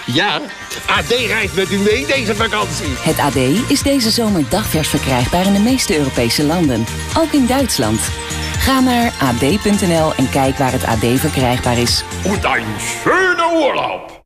Ja, AD reist met u mee deze vakantie. Het AD is deze zomer dagvers verkrijgbaar in de meeste Europese landen. Ook in Duitsland. Ga naar ad.nl en kijk waar het AD verkrijgbaar is. Und een schöne Urlaub.